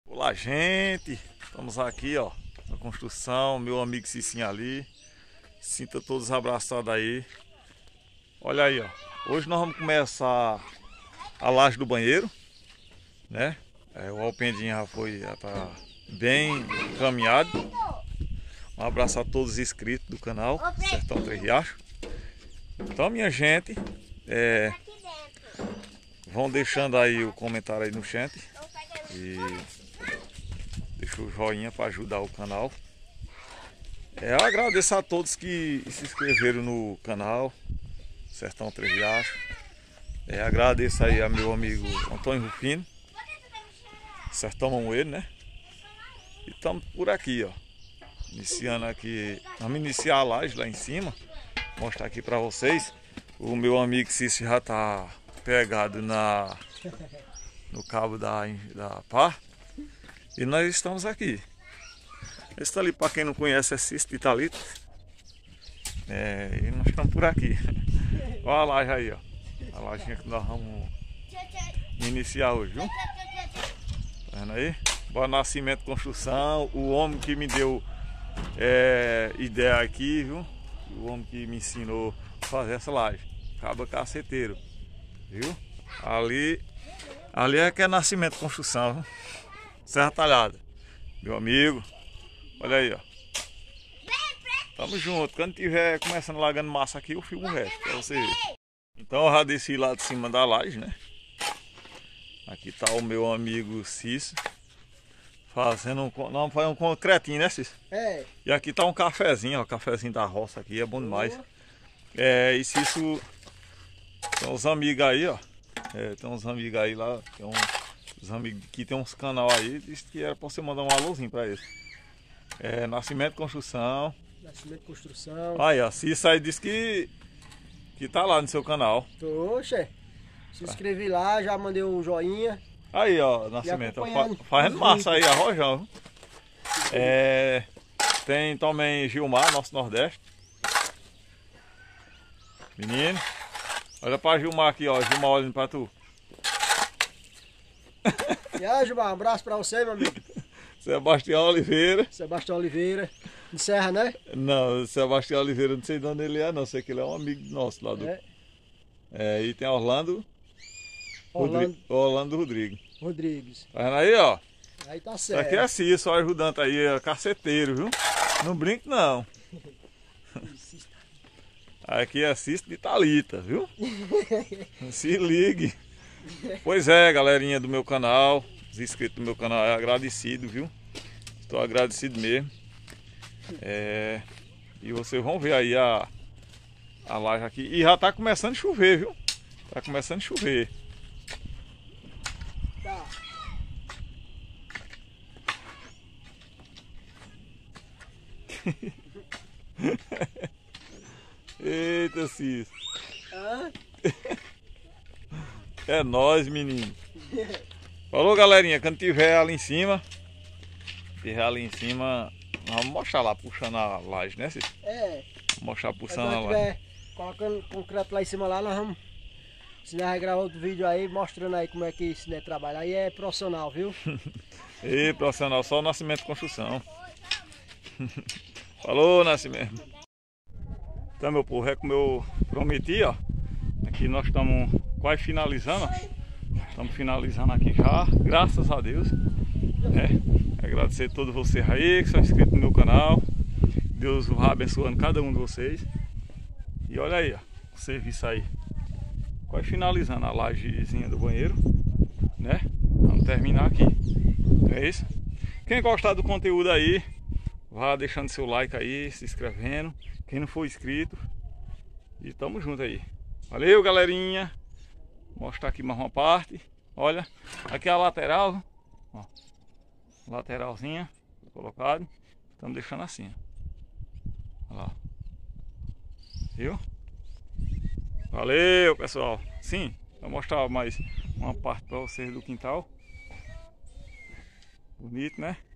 Olá, gente, estamos aqui, ó, na construção, meu amigo Cicinho ali. Sinta todos abraçados aí. Olha aí, ó. Hoje nós vamos começar a laje do banheiro, né? O alpendinho já tá bem encaminhado. Um abraço a todos os inscritos do canal Sertão Três Riachos. Então, minha gente, vão deixando aí o comentário aí no chat e deixa o joinha para ajudar o canal. Eu agradeço a todos que se inscreveram no canal Sertão Três Riachos. Agradeço aí a meu amigo Antônio Rufino, Sertão Mamoeiro, né? E estamos por aqui, ó. Iniciando aqui, vamos iniciar a laje lá em cima. Vou mostrar aqui para vocês. O meu amigo Cício já tá pegado no cabo da pá. E nós estamos aqui. Esse tá ali, para quem não conhece, é Cício de Italita. E nós estamos por aqui. Olha a laje aí, ó. A lajinha que nós vamos iniciar hoje, viu? Tá vendo aí? Bora Nascimento Construção, o homem que me deu ideia aqui, viu? O homem que me ensinou a fazer essa laje. Cabo caceteiro, viu? Ali é que é Nascimento Construção, viu? Serra Talhada, meu amigo. Olha aí, ó. Tamo junto. Quando tiver começando largando massa aqui, eu filmo o resto pra você ver. Então eu já desci lá de cima da laje, né? Aqui tá o meu amigo Cício fazendo um concretinho, né, Cício? E aqui tá um cafezinho, ó, cafezinho da roça aqui, é bom demais. E Cício tem uns amigos aí, ó. Tem uns amigos aí lá, tem uns amigos que tem uns canal aí, disse que era pra você mandar um alôzinho pra eles. Nascimento Construção. Nascimento Construção. Aí, ó, Cício aí disse que tá lá no seu canal. Oxe, se inscrevi lá, já mandei um joinha. Aí, ó, Nascimento, fazendo massa aí, arrojão. Tem também Gilmar, nosso Nordeste. Menino, olha pra Gilmar aqui, ó, Gilmar olhando pra tu. E aí, Gilmar, um abraço pra você, meu amigo. Sebastião Oliveira. Sebastião Oliveira, de Serra, né? Não, Sebastião Oliveira, não sei de onde ele é, não, sei que ele é um amigo nosso lá do... E tem Orlando Rodrigues. Tá vendo aí, ó? Aí tá Isso certo. aqui é Cício, ajudante aí, é caceteiro, viu? Não brinque não. Aqui é Cício de Italita, viu? Se ligue. Pois é, galerinha do meu canal, os inscritos do meu canal, é agradecido, viu? Estou agradecido mesmo. E vocês vão ver aí a laje aqui. E já tá começando a chover, viu? Tá começando a chover. Tá. Eita, Cício. Ah? É nóis, menino. Falou, galerinha. Quando tiver ali em cima, vamos mostrar lá puxando a laje, né, Cício? Vamos mostrar puxando a laje. Colocando concreto lá em cima lá, nós vamos. Se nós vai gravar outro vídeo aí, mostrando aí como é que esse né, trabalha. Aí é profissional, viu? Profissional, só o Nascimento Construção. Falou, Nascimento. Então, meu povo, como eu prometi, ó. Aqui nós estamos quase finalizando, ó. Estamos finalizando aqui já, graças a Deus. Agradecer a todos vocês aí que são inscritos no meu canal. Deus vai abençoando cada um de vocês. E olha aí, ó, o serviço aí. Quase finalizando a lajezinha do banheiro, né? Vamos terminar aqui. É isso. Quem gostar do conteúdo aí, vá deixando seu like aí, se inscrevendo. Quem não for inscrito, e tamo junto aí. Valeu, galerinha. Vou mostrar aqui mais uma parte. Olha, aqui é a lateral, ó. Lateralzinha colocado. Estamos deixando assim, ó. Olha lá. Viu? Valeu, pessoal. Sim, vou mostrar mais uma parte para vocês do quintal. Bonito, né?